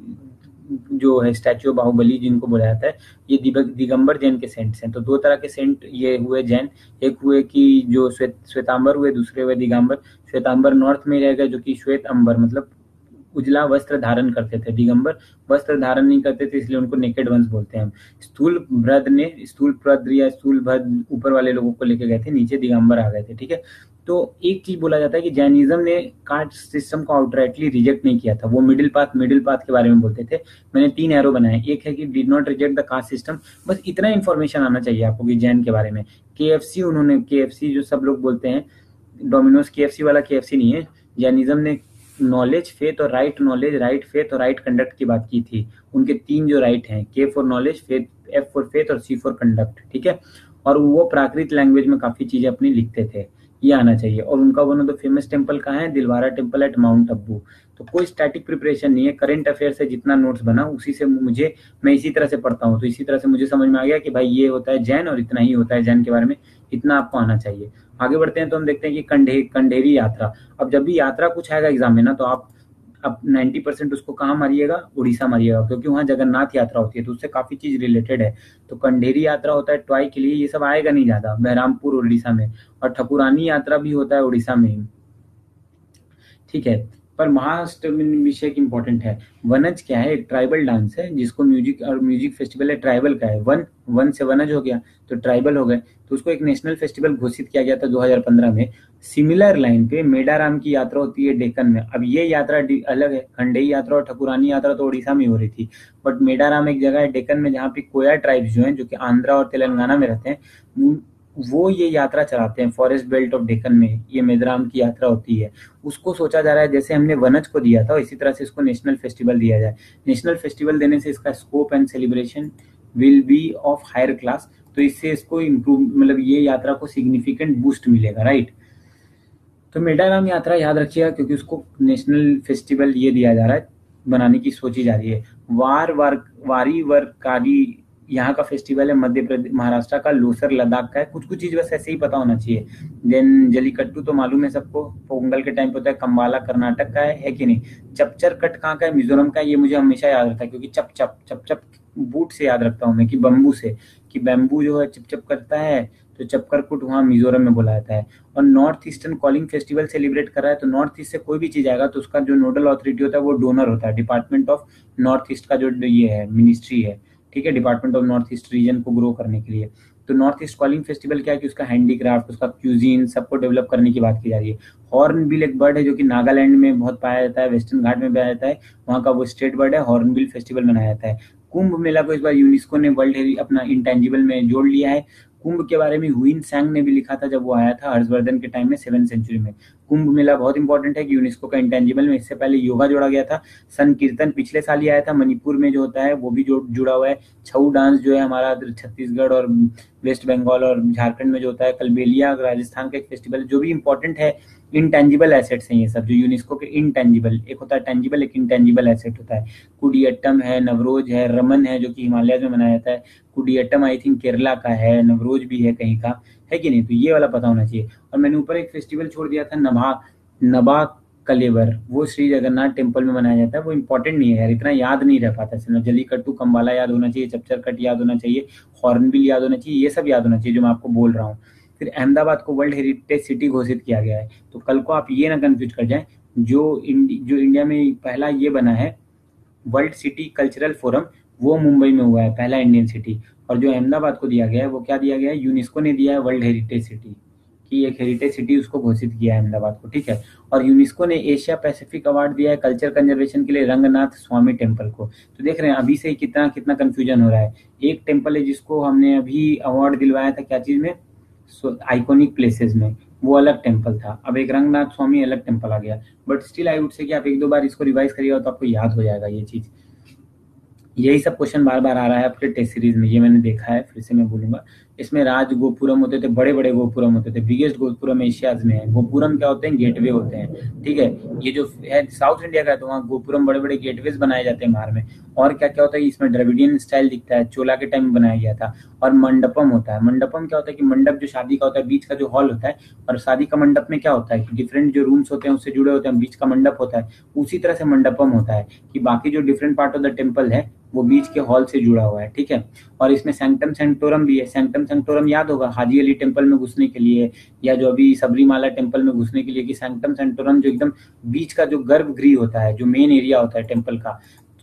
जो है स्टैच्यू ऑफ बाहुबली जिनको बोला जाता है, ये दिगंबर जैन के सेंट्स हैं। तो दो तरह के सेंट ये हुए जैन, एक हुए कि जो श्वेत श्वेतांबर हुए, दूसरे हुए दिगंबर। श्वेतांबर नॉर्थ में रहेगा, जो कि श्वेत अंबर मतलब उजला वस्त्र धारण करते थे। दिगंबर वस्त्र धारण नहीं करते थे, इसलिए उनको नेकेड वंस बोलते हैं हम। स्थूल भ्रद ने स्थूल प्रद्र या स्थूल भ्रद ऊपर वाले लोगों को लेके गए थे, नीचे दिगंबर आ गए थे, ठीक है। तो एक चीज बोला जाता है कि जैनिज्म ने कास्ट सिस्टम को आउटराइटली रिजेक्ट नहीं किया था, वो मिडिल पाथ मिडिल पाथ के बारे में बोलते थे। मैंने तीन एरो बनाए, एक है कि did not reject the caste system. बस इतना इन्फॉर्मेशन आना चाहिए आपको कि जैन के बारे में। केएफसी उन्होंने केएफसी जो सब लोग बोलते हैं, डोमिनोज केएफसी वाला केएफसी नहीं है। जैनिज्म ने नॉलेज, फेथ और राइट नॉलेज, राइट फेथ और राइट कंडक्ट की बात की थी। उनके तीन जो राइट हैं, K for knowledge, faith, F for faith और सी फॉर कंडक्ट, ठीक है। और वो प्राकृत लैंग्वेज में काफी चीजें अपनी लिखते थे, ये आना चाहिए। और उनका one of the famous temple कहाँ है? दिलवारा टेम्पल एट माउंट अब्बू। तो कोई स्टैटिक प्रिपरेशन नहीं है, करंट अफेयर से जितना नोट्स बना उसी से मुझे, मैं इसी तरह से पढ़ता हूँ, तो इसी तरह से मुझे समझ में आ गया कि भाई ये होता है जैन और इतना ही होता है जैन के बारे में, इतना आपको आना चाहिए। आगे बढ़ते हैं तो हम देखते हैं कि कंढे कंढेरी यात्रा। अब जब भी यात्रा कुछ आएगा एग्जाम में ना, तो आप अब नब्बे परसेंट उसको कहाँ मारिएगा? उड़ीसा मारिएगा, क्योंकि वहाँ जगन्नाथ यात्रा होती है, तो उससे काफी चीज रिलेटेड है। तो कंढेरी यात्रा होता है ट्वाई के लिए, ये सब आएगा नहीं ज्यादा, बहरामपुर उड़ीसा में। और ठकुरानी यात्रा भी होता है उड़ीसा में, ठीक है। पर महाअष्टभिषेक इंपॉर्टेंट है। वनज क्या है? एक ट्राइबल डांस है जिसको म्यूजिक और म्यूजिक फेस्टिवल है ट्राइबल का है। वन वन से वनज हो गया तो ट्राइबल हो गए, तो उसको एक नेशनल फेस्टिवल घोषित किया गया था दो हज़ार पंद्रह में। सिमिलर लाइन पे मेडाराम की यात्रा होती है डेक्कन में। अब ये यात्रा अलग है, खंडेई यात्रा और ठकुरानी यात्रा तो उड़ीसा में हो रही थी, बट मेडाराम एक जगह है डेक्कन में जहाँ पे कोया ट्राइब्स जो हैं, जो कि आंध्रा और तेलंगाना में रहते हैं, वो ये यात्रा चलाते हैं फॉरेस्ट बेल्ट ऑफ डेक्कन में। ये मेडाराम की यात्रा होती है। उसको सोचा जा रहा है जैसे हमने वनज को दिया था, इसी तरह से इसको नेशनल फेस्टिवल दिया जाए। नेशनल फेस्टिवल देने से इसका scope and celebration will be of higher class, तो इससे इसको इम्प्रूव, मतलब ये यात्रा को सिग्निफिकेंट बूस्ट मिलेगा, राइट। तो मेडाराम यात्रा याद रखिएगा, क्योंकि उसको नेशनल फेस्टिवल ये दिया जा रहा है, बनाने की सोची जा रही है। वार वार वारी वरकारी यहाँ का फेस्टिवल है, मध्य प्रदेश महाराष्ट्र का। लोसर लद्दाख का है। कुछ कुछ चीज बस ऐसे ही पता होना चाहिए। देन जलीकट्टू तो मालूम है सबको, पोंगल के टाइम पे होता है। कम्बाला कर्नाटक का है, है कि नहीं? चपचर कट कहाँ का है? मिजोरम का है। ये मुझे हमेशा याद रहता है, क्योंकि चप चप चप चप बूट से याद रखता हूँ मैं, कि बम्बू से, कि बैम्बू जो है चिप चिप करता है, तो चपकरकुट वहाँ मिजोरम में बोला जाता है। और north eastern calling festival celebrate कर रहा है, तो नॉर्थ ईस्ट से कोई भी चीज आएगा तो उसका जो नोडल अथॉरिटी होता है वो डोनर होता है। डिपार्टमेंट ऑफ नॉर्थ ईस्ट का जो ये है मिनिस्ट्री है, ठीक है, department of north east region को ग्रो करने के लिए। तो नॉर्थ ईस्ट कॉलिंग फेस्टिवल क्या है कि उसका हैंडीक्राफ्ट, उसका क्यूजीन सबको डेवलप करने की बात की जा रही है। हॉर्नबिल एक बर्ड है जो कि नागालैंड में बहुत पाया जाता है, वेस्टर्न घाट में पाया जाता है, वहाँ का वो स्टेट बर्ड है। हॉर्नबिल फेस्टिवल मनाया जाता है। कुंभ मेला को इस बार यूनेस्को ने वर्ल्ड हेरिटेज अपना इंटेंजिबल में जोड़ लिया है। कुंभ के बारे में हुइन सैंग ने भी लिखा था जब वो आया था हर्षवर्धन के टाइम में सेवन सेंचुरी में। कुंभ मेला बहुत इंपॉर्टेंट है कि यूनेस्को का इंटेंजिबल में। इससे पहले योगा जोड़ा गया था। संकीर्तन पिछले साल ही आया था, मणिपुर में जो होता है वो भी जो जुड़ा हुआ है। छऊ डांस जो है हमारा छत्तीसगढ़ और वेस्ट बंगाल और झारखंड में जो होता है। कलबेलिया राजस्थान का एक फेस्टिवल। जो भी इंपॉर्टेंट है इनटेंजिबल एसेट्स हैं ये सब, जो यूनेस्को के इनटेंजिबल, एक होता है टेंजिबल, एक इनटेंजिबल एसेट होता है। कुडियट्टम है, नवरोज है, रमन है जो कि हिमालय में मनाया जाता है। कुडियट्टम आई थिंक केरला का है, नवरोज भी है कहीं का, है कि नहीं? तो ये वाला पता होना चाहिए। और मैंने ऊपर एक फेस्टिवल छोड़ दिया था, नभा नभा कलेवर, वो श्री जगन्नाथ टेम्पल में मनाया जाता है। वो इंपॉर्टेंट नहीं है यार, इतना याद नहीं रह पाता। सिर्फ जलीकट्टू, कम्बाला याद होना चाहिए, चपचर कट याद होना चाहिए, हॉर्नबिल याद होना चाहिए, ये सब याद होना चाहिए जो मैं आपको बोल रहा हूँ। फिर अहमदाबाद को वर्ल्ड हेरिटेज सिटी घोषित किया गया है। तो कल को आप ये ना कंफ्यूज कर जाएं, जो इंडि, जो इंडिया में पहला ये बना है वर्ल्ड सिटी कल्चरल फोरम, वो मुंबई में हुआ है, पहला इंडियन सिटी। और जो अहमदाबाद को दिया गया है वो क्या दिया गया है? यूनेस्को ने दिया है वर्ल्ड हेरिटेज सिटी, कि एक हेरिटेज सिटी उसको घोषित किया है अहमदाबाद को, ठीक है। और यूनेस्को ने एशिया पैसिफिक अवार्ड दिया है कल्चर कंजर्वेशन के लिए रंगनाथ स्वामी टेम्पल को। तो देख रहे हैं अभी से कितना कितना कंफ्यूजन हो रहा है। एक टेम्पल है जिसको हमने अभी अवार्ड दिलवाया था क्या चीज में, आइकॉनिक प्लेसेस में, वो अलग टेम्पल था। अब एक रंगनाथ स्वामी अलग टेम्पल आ गया। But still I would say कि आप एक दो बार इसको रिवाइज करिएगा तो आपको याद हो जाएगा ये चीज। यही सब क्वेश्चन बार बार आ रहा है आपके टेस्ट सीरीज में, ये मैंने देखा है, फिर से मैं बोलूंगा। इसमें राज गोपुरम होते थे, बड़े बड़े गोपुरम होते थे, बिगेस्ट गोपुरम एशियाज में है। गोपुरम क्या होते हैं, गेटवे होते हैं, ठीक है। ये जो है साउथ इंडिया का है तो वहाँ गोपुरम बड़े बड़े गेटवेज बनाए जाते हैं बाहर में। और क्या क्या होता है इसमें, द्रविडियन स्टाइल दिखता है, चोला के टाइम में बनाया गया था। और मंडपम होता है। मंडपम क्या होता है कि मंडप जो शादी का होता है, बीच का जो हॉल होता है, और शादी का मंडप में क्या होता है कि डिफरेंट जो रूम्स होते हैं उससे जुड़े होते हैं, बीच का मंडप होता है। उसी तरह से मंडपम होता है कि बाकी जो different part of the temple है वो बीच के हॉल से जुड़ा हुआ है, ठीक है। और इसमें सैंक्टम सेंक्टोरम भी है। सैंक्टम सेंक्टोरम याद होगा हाजी अली टेम्पल में घुसने के लिए, या जो अभी सबरीमाला टेम्पल में घुसने के लिए, कि सैंक्टम सेंक्टोरम जो एकदम बीच का जो गर्भगृह होता है, जो मेन एरिया होता है टेम्पल का,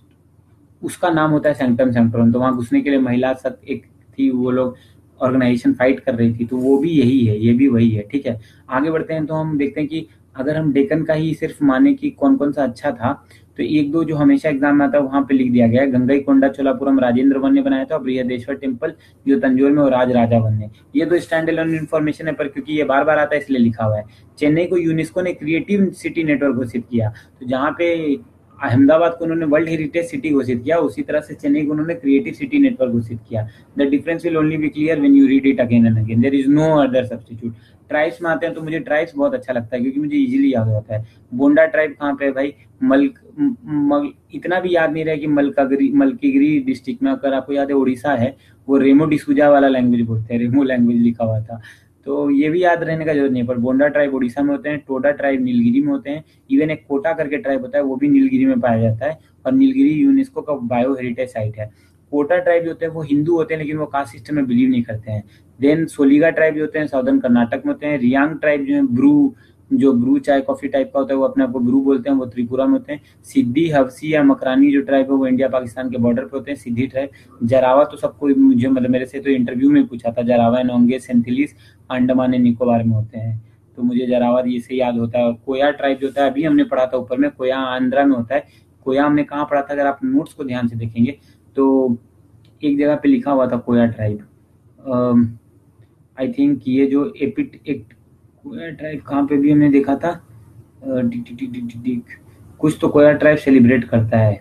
उसका नाम होता है सैंक्टम सेंक्टोरम। तो वहां घुसने के लिए महिला सब एक थी, वो लोग ऑर्गेनाइजेशन फाइट कर रही थी, तो वो भी यही है, ये भी वही है, ठीक है। आगे बढ़ते हैं तो हम देखते हैं कि अगर हम डेक्कन का ही सिर्फ माने कि कौन कौन सा अच्छा था, तो एक दो जो हमेशा एग्जाम में आता है वहां पे लिख दिया गया है। गंगई कोंडा चोलापुरम राजेंद्र वन ने बनाया था, और बृहदेश्वर टेम्पल जो तंजौर में, वो राज राजा वन ने। ये तो स्टैंड अलोन इन्फॉर्मेशन है, पर क्योंकि ये बार बार आता है इसलिए लिखा हुआ है। चेन्नई को यूनेस्को ने क्रिएटिव सिटी नेटवर्क घोषित किया। तो जहाँ पे अहमदाबाद को उन्होंने वर्ल्ड हेरिटेज सिटी घोषित किया, उसी तरह से चेन्नई को उन्होंने क्रिएटिव सिटी नेटवर्क घोषित किया। The difference will only be clear when you read it again and again, there is no other substitute. Tribes में आते हैं तो मुझे ट्राइब्स बहुत अच्छा लगता है क्योंकि मुझे इजीली याद होता है। बोंडा ट्राइब कहाँ पे है भाई, मल्क मल, इतना भी याद नहीं रहा कि मलकागिरी मलकीगिरी डिस्ट्रिक्ट में, अगर आपको याद है उड़ीसा है, वो रेमो डिसूजा वाला लैंग्वेज बोलते हैं, रेमो लैंग्वेज लिखा हुआ था। तो ये भी याद रहने का जरूरत नहीं है। पर बोंडा ट्राइब उड़ीसा में होते हैं, टोडा ट्राइब नीलगिरी में होते हैं, इवन एक कोटा करके ट्राइब होता है वो भी नीलगिरी में पाया जाता है। और नीलगिरी यूनेस्को का बायो हेरिटेज साइट है। कोटा ट्राइब जो होते हैं वो हिंदू होते हैं लेकिन वो कास्ट सिस्टम में बिलीव नहीं करते हैं। देन सोलिगा ट्राइब जो होते हैं साउदर्न कर्नाटक में होते हैं। रियांग ट्राइब जो है ब्रू, जो ब्रू चाय कॉफी टाइप का होता है, वो अपने आप को ब्रू बोलते हैं, वो त्रिपुरा में होते हैं। सिद्धि हवसी या मकरानी जो ट्राइब है वो इंडिया पाकिस्तान के बॉर्डर पे होते हैं, सिद्धि ट्राइब। जरावा तो सबको, मुझे मतलब मेरे से तो इंटरव्यू में पूछा था, जरावा नोंगे सेंथिलिस अंडमान एंड निकोबार में होते हैं, तो मुझे जरावा ये से याद होता है। कोया ट्राइब जो होता है अभी हमने पढ़ा था ऊपर में, कोया आंध्रा में होता है। कोया हमने कहाँ पढ़ा था, अगर आप नोट्स को ध्यान से देखेंगे तो एक जगह पे लिखा हुआ था कोया ट्राइब। आई थिंक ये जो एपिट एक कोया ट्राइब कहाँ पे भी हमने देखा था, डिक, डिक, डिक, डिक, डिक, कुछ तो कोया ट्राइब सेलिब्रेट करता है।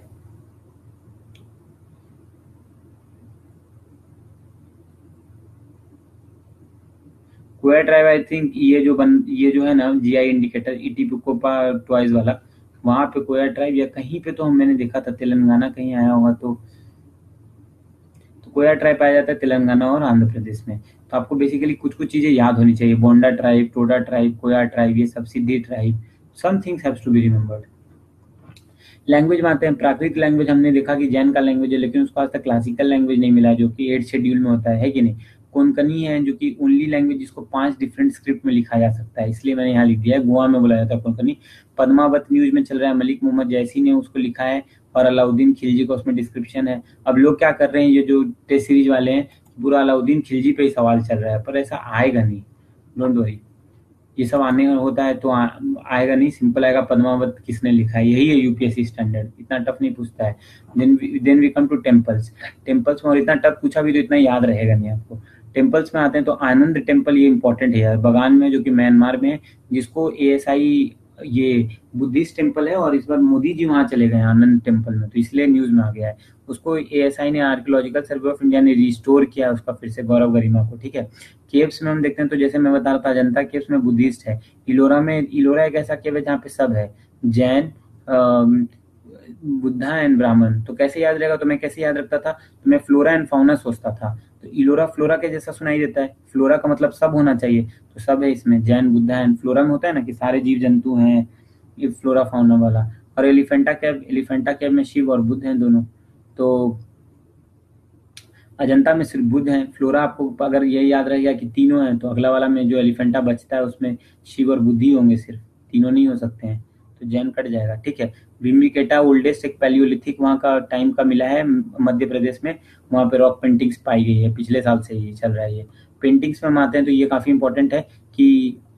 कोया ट्राइब आई थिंक ये जो बन ये जो है ना जीआई इंडिकेटर इटिपुकोपा ट्वाइस वाला, वहां पे कोया ट्राइब या कहीं पे तो हम मैंने देखा था, तेलंगाना कहीं आया होगा तो, तो कोया ट्राइब पाया जाता है तेलंगाना और आंध्र प्रदेश में। तो आपको बेसिकली कुछ कुछ चीजें याद होनी चाहिए, Bonda tribe, Toda tribe, Koya tribe, ये सब Siddi tribe, some things haves to be remembered. Language में आते हैं। प्राकृतिक लैंग्वेज हमने देखा कि जैन का लैंग्वेज है, लेकिन उसको आज तक क्लासिकल लैंग्वेज नहीं मिला जो कि एट शेड्यूल में होता है, है कि नहीं। कोंकणी है जो कि ओनली लैंग्वेज जिसको पांच डिफरेंट स्क्रिप्ट में लिखा जा सकता है, इसलिए मैंने यहाँ लिख दिया है, गोवा में बोला जाता है कोंकणी। पद्मावत न्यूज में चल रहा है, मलिक मोहम्मद जैसी ने उसको लिखा है, और अलाउद्दीन खिलजी का उसमें डिस्क्रिप्शन है। अब लोग क्या कर रहे हैं, ये जो टेस्ट सीरीज वाले हैं, पूरा अलाउद्दीन खिलजी पे ही सवाल चल रहा है, पर ऐसा आएगा नहीं, डोंट वरी। ये सब आने होता है तो आ, आएगा नहीं, सिंपल आएगा, पद्मावत किसने लिखा है, यही है यूपीएससी स्टैंडर्ड, इतना टफ नहीं पूछता है। Then then we come to temples. Temples में और इतना टफ पूछा भी तो इतना याद रहेगा नहीं आपको। टेम्पल्स में आते हैं तो आनंद टेम्पल ये इंपॉर्टेंट है यार, बगान में, जो कि म्यांमार में है, जिसको एएसआई, ये बुद्धिस्ट टेम्पल है, और इस बार मोदी जी वहां चले गए आनंद टेम्पल में, तो इसलिए न्यूज में आ गया है। उसको एएसआई ने, आर्कियोलॉजिकल सर्वे ऑफ इंडिया ने रिस्टोर किया उसका फिर से गौरव गरिमा को, ठीक है। केव्स में हम देखते हैं तो जैसे मैं बता रहा था, अजंता केव्स में बुद्धिस्ट है। इलोरा में, इलोरा एक ऐसा केव है जहाँ पे सब है, जैन, बुद्धा एंड ब्राह्मण। तो कैसे याद रहेगा, तो मैं कैसे याद रखता था, तो मैं फ्लोरा एंड फाउना सोचता था, तो इलोरा फ्लोरा के जैसा सुनाई देता है, फ्लोरा का मतलब सब होना चाहिए, तो सब है इसमें, जैन, बुद्धा एंड फ्लोरा में होता है ना कि सारे जीव जंतु हैं, ये फ्लोरा फाउना वाला। और एलिफेंटा केव, एलिफेंटा केव में शिव और बुद्ध हैं दोनों। तो अजंता में सिर्फ बुद्ध हैं। फ्लोरा आपको अगर ये याद रहेगा कि तीनों हैं, तो अगला वाला में जो एलिफेंटा बचता है उसमें शिव और बुद्धि होंगे, सिर्फ तीनों नहीं हो सकते हैं, तो जैन कट जाएगा, ठीक है। भिम्बिकेटा ओल्डेस्ट एक पैलियोलिथिक वहाँ का टाइम का मिला है मध्य प्रदेश में, वहाँ पे रॉक पेंटिंग्स पाई गई है, पिछले साल से ही चल रहा है ये। पेंटिंग्स में हम आते हैं तो ये काफी इंपॉर्टेंट है कि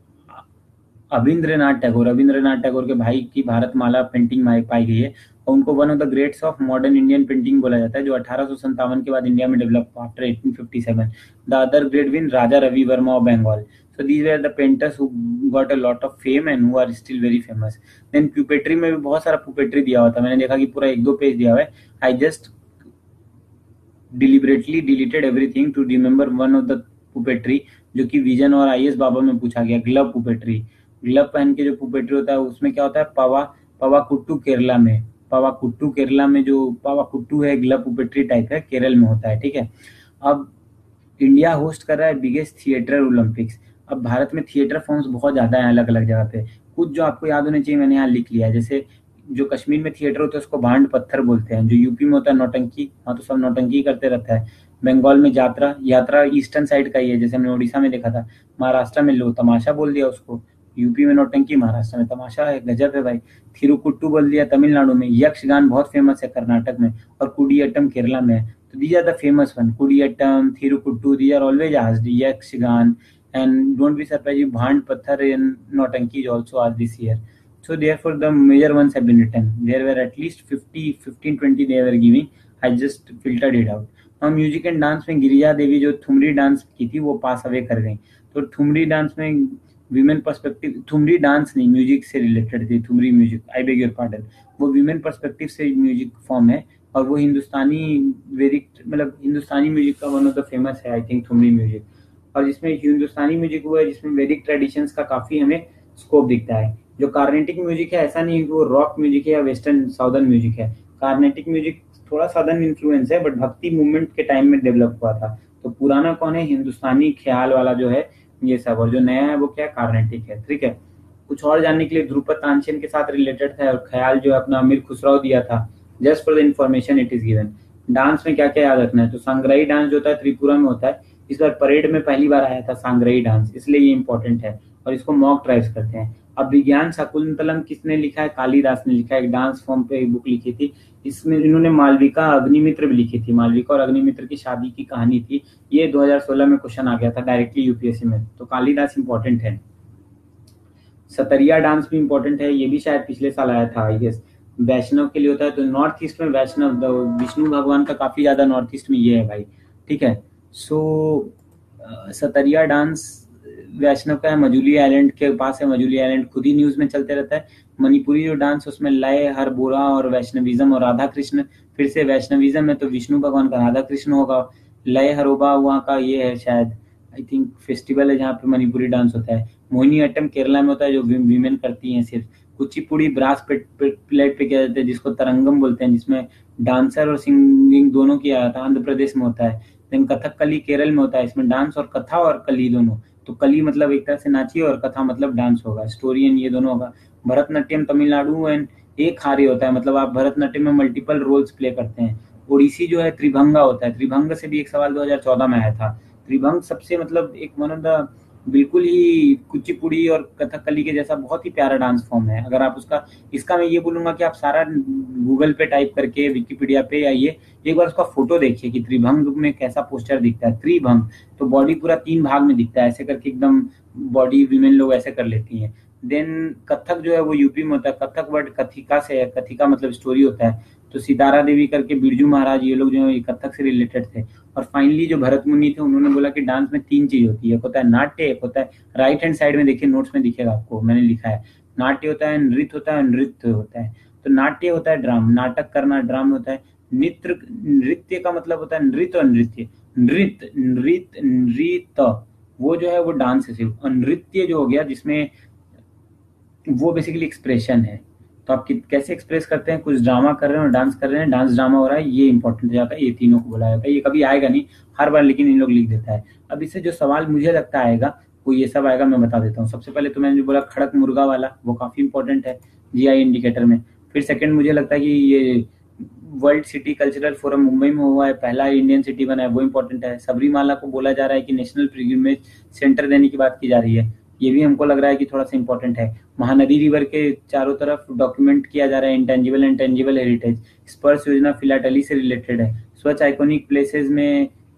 अविंद्रनाथ टैगोर रविंद्रनाथ टैगोर के भाई की भारत माला पेंटिंग पाई गई है और उनको one of the greats of modern Indian painting बोला जाता है, जो अठारह सौ संतावन के बाद इंडिया में डेवलप हुआ after eighteen fifty seven. The other great win Raja Ravi Varma of Bengal. So these were the painters who got a lot of fame and who are still very famous. Then puppetry में भी बहुत सारा puppetry दिया हुआ था. मैंने देखा कि पूरा एक दो पेज दिया हुआ है. I just deliberately deleted everything to remember one of the puppetry जो कि विजन और आई एस बाबा में पूछा गया. ग्लव पुपेट्री, ग्लव पहन के जो पुपेट्री होता है उसमें क्या होता है, पवा पवा कुट्टू केरला में, पवा कुट्टू केरला में जो पवा कुट्टू है ग्लव पुपेट्री टाइप है, केरल में होता है. ठीक है. अब इंडिया होस्ट कर रहा है बिगेस्ट थिएटर ओलंपिक्स. अब भारत में थिएटर फॉर्म्स बहुत ज्यादा हैं अलग अलग जगह पे. कुछ जो आपको याद होने चाहिए मैंने यहाँ लिख लिया है. जैसे जो कश्मीर में थिएटर होता है उसको भांड पत्थर बोलते हैं. जो यूपी में होता है नौटंकी, वहाँ तो सब नौटंकी करते रहता है. बंगाल में यात्रा, यात्रा ईस्टर्न साइड का ही है, जैसे हमने उड़ीसा में देखा था. महाराष्ट्र में लो तमाशा बोल दिया उसको. यूपी में नौटंकी, महाराष्ट्र में तमाशा है. गजब है भाई. थिरुकुट्टू बोल दिया तमिलनाडु में. यक्षगान बहुत फेमस है कर्नाटक में और कुडियट्टम केरला में. तो these are the famous one. Kudiyattam, Therukoothu, these are always asked. Yakshagana and don't be surprised if bhand pathar and nautanki is also asked this year. So therefore the major ones have been written. There were at least fifty, fifteen, twenty they were giving. I just filtered it out. Now music and dance में गिरिजा देवी जो थुमरी dance की थी वो pass away कर गई. तो Thumri dance में women perspective, Thumri dance नहीं म्यूजिक से रिलेटेड थी. Thumri music, I beg your pardon, वो विमेन पर्सपेक्टिव से म्यूजिक फॉर्म है और वो हिंदुस्तानी वेदिक मतलब हिंदुस्तानी म्यूजिक का वन ऑफ द फेमस है आई थिंक थुमरी म्यूजिक. और जिसमें हिंदुस्तानी म्यूजिक हुआ है जिसमें वैदिक ट्रेडिशंस का काफी हमें स्कोप दिखता है. जो कार्नेटिक म्यूजिक है ऐसा नहीं है कि वो रॉक म्यूजिक है या वेस्टर्न साउदर्न म्यूजिक है. कार्नेटिक म्यूजिक थोड़ा साउदर्न इन्फ्लुएंस है बट भक्ति मूवमेंट के टाइम में डेवलप हुआ था. तो पुराना कौन है, हिंदुस्तानी ख्याल वाला जो है ये सब, और जो नया है वो क्या कार्नेटिक है. ठीक है. कुछ और जानने के लिए ध्रुपद तानसेन के साथ रिलेटेड था और ख्याल जो अपना अमीर खुसराव दिया था. Just for the information it is given. Dance में क्या क्या याद रखना है, तो सांग्राई डांस जो होता है त्रिपुरा में होता है. इस बार परेड में पहली बार आया था सांग्राई डांस, इसलिए ये इंपॉर्टेंट है और इसको मॉक ट्राइब्स करते हैं. अब विज्ञान शाकुंतलम किसने लिखा है, कालिदास ने लिखा है. एक डांस फॉर्म पे एक बुक लिखी थी. इसमें इन्होंने मालविका अग्निमित्र भी लिखी थी. मालविका और अग्निमित्र की शादी की कहानी थी. ये दो हज़ार सोलह में क्वेश्चन आ गया था डायरेक्टली यूपीएससी में. तो कालिदास इंपॉर्टेंट है. सतरिया डांस भी इंपॉर्टेंट है, ये भी शायद पिछले साल आया था आई गेस. वैष्णव के लिए होता है. तो नॉर्थ ईस्ट में वैष्णव विष्णु भगवान का काफी ज्यादा नॉर्थ ईस्ट में ये है भाई. ठीक है. सो सतरिया डांस वैष्णव का है, मजूली आइलैंड के पास है. मजूली आइलैंड खुद ही न्यूज में चलते रहता है. मणिपुरी जो डांस उसमें लय हर बोरा और वैष्णविज्म और राधा कृष्ण, फिर से वैष्णविज्म में तो विष्णु भगवान का राधा कृष्ण होगा. लय हरोबा वहाँ का ये है शायद आई थिंक फेस्टिवल है जहाँ पे मणिपुरी डांस होता है. मोहिनी अट्टम केरला में होता है जो वीमेन करती हैं सिर्फ. कुचिपुड़ी ब्रास पे, पे, प्लेट पे किया जाता है जिसको तरंगम बोलते हैं, जिसमें डांसर और सिंगिंग दोनों किया जाता है. आंध्र प्रदेश में होता है. देन कथकली केरल में होता है. इसमें डांस और कथा और कली दोनों. तो कली मतलब एक तरह से नाचिए और कथा मतलब डांस होगा, स्टोरी एंड ये दोनों होगा. भरतनाट्यम तमिलनाडु एंड एक हारी होता है, मतलब आप भरतनाट्यम में मल्टीपल रोल्स प्ले करते हैं. ओडिसी जो है त्रिभंगा होता है. त्रिभंग से भी एक सवाल दो हज़ार चौदह में आया था. त्रिभंग सबसे मतलब एक वन ऑफ द बिल्कुल ही कुचिपुड़ी और कथकली के जैसा बहुत ही प्यारा डांस फॉर्म है. अगर आप उसका इसका मैं ये बोलूंगा कि आप सारा गूगल पे टाइप करके विकिपीडिया पे आइए, एक बार उसका फोटो देखिए कि त्रिभंग में कैसा पोस्टर दिखता है. त्रिभंग तो बॉडी पूरा तीन भाग में दिखता है ऐसे करके, एकदम बॉडी विमेन लोग ऐसे कर लेती हैं. देन कथक जो है वो यूपी में होता है. कथक वर्ड कथिका से है, कथिका मतलब स्टोरी होता है. तो सितारा देवी करके बिरजू महाराज ये लोग जो है कथक से रिलेटेड थे. और फाइनली जो भरत मुनि थे उन्होंने बोला कि डांस में तीन चीज होती है. एक होता है नाट्य, एक होता है राइट हैंड साइड में देखिए नोट्स में दिखेगा आपको, मैंने लिखा है. नाट्य होता है, नृत्य होता है, नृत्य होता है. तो नाट्य होता है ड्राम, नाटक करना, ड्राम होता है. नृत्य नृत्य का मतलब होता है नृत्य और नृत्य. नृत्य नृत्य नृत्य वो जो है वो डांस है सिर्फ. और नृत्य जो हो गया जिसमें वो बेसिकली एक्सप्रेशन है. तो आप कैसे एक्सप्रेस करते हैं, कुछ ड्रामा कर रहे हैं और डांस कर रहे हैं, डांस ड्रामा हो रहा है, ये इंपॉर्टेंट हो जाता है. ये तीनों को बोला जाता है. ये कभी आएगा नहीं हर बार, लेकिन इन लोग लिख देता है. अब इससे जो सवाल मुझे लगता आएगा वो ये सब आएगा, मैं बता देता हूँ. सबसे पहले तो मैंने जो बोला खड़क मुर्गा वाला वो काफी इंपॉर्टेंट है जीआई इंडिकेटर में. फिर सेकंड मुझे लगता है कि ये world city cultural forum Mumbai में हुआ है, पहला इंडियन सिटी बना है, वो इंपॉर्टेंट है. सबरीमाला को बोला जा रहा है कि नेशनल पिलग्रिमेज सेंटर देने की बात की जा रही है, ये भी हमको लग रहा है कि थोड़ा सा इंपॉर्टेंट है. महानदी रिवर के चारों तरफ डॉक्यूमेंट किया जा रहा है इंटेंजिबल एंड टेंजिबल हेरिटेज. स्पर्श योजना फिलाटेली से रिलेटेड है. स्वच्छ आइकॉनिक प्लेसेस में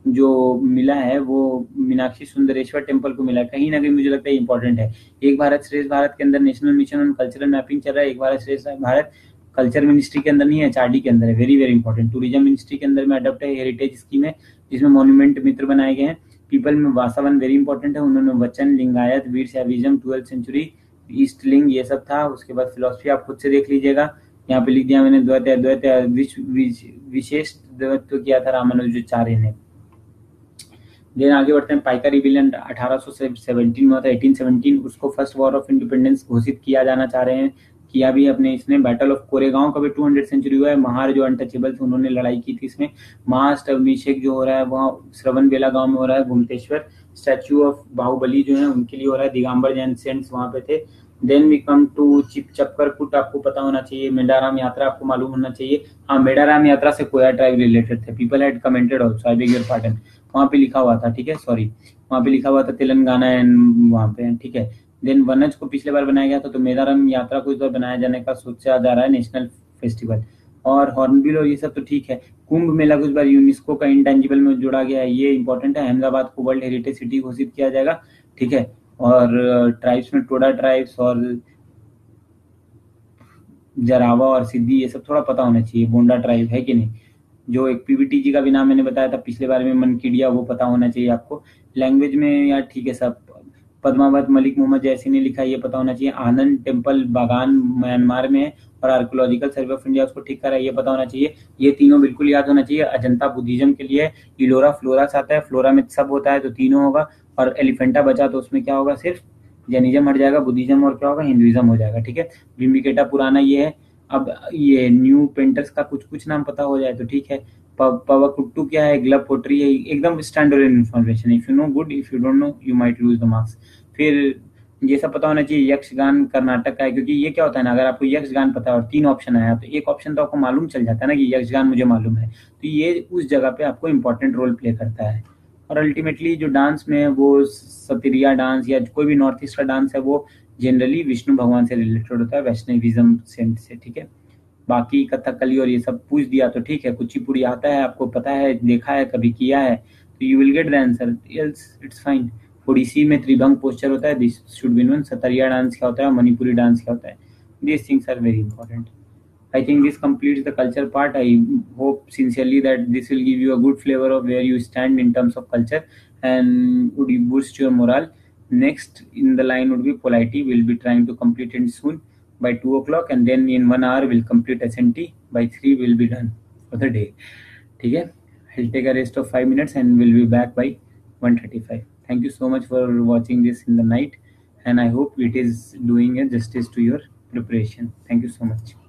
जो मिला है वो मीनाक्षी सुंदरेश्वर टेम्पल को मिला है। कहीं ना कहीं मुझे लगता है इंपॉर्टेंट है। एक भारत श्रेष्ठ भारत के अंदर national mission on cultural mapping चल रहा है। एक भारत श्रेष्ठ भारत कल्चर मिनिस्ट्री के अंदर नहीं है, एचआरडी के अंदर है। Very very important. Tourism ministry के अंदर में अडॉप्ट है। हेरिटेज स्कीम है जिसमें मॉन्यूमेंट मित्र बनाए गए हैं। पीपल में वासावन वेरी इंपॉर्टेंट है। उन्होंने वचन, लिंगायत, वीर शैविज्म, ट्वेल्थ सेंचुरी, ईस्ट लिंग, ये सब था। उसके बाद फिलोसफी आप खुद से देख लीजिएगा। यहाँ पे लिख दिया मैंने, द्वैत द्वैत विशेष द्वैत्व किया था रामानुजाचार्य ने। देन आगे बढ़ते हैं। पाइका रिबिलियन अठारह सौ सत्रह में हुआ था, अठारह सौ सत्रह। उसको फर्स्ट वॉर ऑफ इंडिपेंडेंस घोषित किया जाना चाह रहे हैं, किया भी अपने इसने। बैटल ऑफ कोरेगांव का भी दो सौ सेंचुरी हुआ है। महार जो अनटचेबल थे उन्होंने लड़ाई की थी इसमें। महाअष्टभिषेक जो हो रहा है वहाँ श्रवण बेला गांव में हो रहा है। घुमतेश्वर स्टैच्यू ऑफ बाहुबली जो है उनके लिए हो रहा है। दिगंबर जैन सेंट्स वहां पे थे। Then we come to Chapchar Kut, आपको पता होना चाहिए। मेडाराम यात्रा आपको मालूम होना चाहिए। हाँ, मेडाराम यात्रा से कोया ट्राइब रिलेटेड थे। People had commented also, I beg your pardon. वहां पे लिखा हुआ था, ठीक है, सॉरी, वहां पे लिखा हुआ था तेलंगाना एंड वहां पे, ठीक है। देन वनज को पिछले बार बनाया गया था, तो मेदारम यात्रा को इस बार बनाया जाने का सोचा जा रहा है नेशनल फेस्टिवल। और हॉर्नबिल और ये सब तो ठीक है। कुंभ मेला को इस बार यूनेस्को का इंटेंजिबल में जोड़ा गया है, ये इंपॉर्टेंट है। अहमदाबाद को वर्ल्ड हेरिटेज सिटी घोषित किया जाएगा, ठीक है। और ट्राइब्स में टोडा ट्राइब्स और जरावा और सिद्धि ये सब थोड़ा पता होना चाहिए। बोंडा ट्राइब है कि नहीं। जो एक पीवीटीजी का भी नाम मैंने बताया था पिछले बारे में, मनकीडिया, वो पता होना चाहिए आपको। लैंग्वेज में यार ठीक है सब। पद्मावत मलिक मोहम्मद जैसी ने लिखा, ये पता होना चाहिए। आनंद टेम्पल बागान म्यांमार में है और आर्कोलॉजिकल सर्वे ऑफ इंडिया उसको ठीक करा है, ये पता होना चाहिए। ये तीनों बिल्कुल याद होना चाहिए। अजंता बुद्धिज्म के लिए इलोरा फ्लोरा से आता है। फ्लोरा में सब होता है तो तीनों होगा। और एलिफेंटा बचा तो उसमें क्या होगा, सिर्फ जैनिज्म हट जाएगा, बुद्धिज्म और क्या होगा, हिंदुइज्म हो जाएगा, ठीक है। भीमबेटका पुराना ये है। अब ये न्यू पेंटर्स का कुछ कुछ नाम पता हो जाए तो ठीक है। पवाकुट्टू क्या है, ग्लब पोट्री है, एकदम standard information. If you know good, if you don't know you might lose the marks. फिर ये सब पता होना चाहिए। यक्षगान कर्नाटक का है, क्योंकि ये क्या होता है ना, अगर आपको यक्षगान पता है और तीन ऑप्शन आया तो एक ऑप्शन तो आपको मालूम चल जाता है ना कि यक्षगान मुझे मालूम है, तो ये उस जगह पे आपको इंपॉर्टेंट रोल प्ले करता है। और अल्टीमेटली जो डांस में है वो सतिरिया डांस या कोई भी नॉर्थ ईस्ट का डांस है वो जनरली विष्णु भगवान से रिलेटेड होता है, वैष्णविज्म सेंट से, ठीक है। बाकी कथकली और ये सब पूछ दिया तो ठीक है। कुचिपुड़ी आता है, आपको पता है, देखा है, कभी किया है, तो you will get the answer, else it's fine. Odissi में त्रिभंग पोस्चर होता है, this should be known. Sattriya dance क्या होता है, मणिपुरी डांस क्या होता है, these things are very important. I think this completes the culture part. I hope sincerely that this will give you a good flavor of where you stand in terms of culture and would boost your morale. Next in the line would be polity. We'll be trying to complete it soon by two o'clock, and then in one hour we'll complete S N T. By three we'll be done for the day. ठीक है? I'll take a rest of five minutes and we'll be back by one thirty-five. Thank you so much for watching this in the night, and I hope it is doing a justice to your preparation. Thank you so much.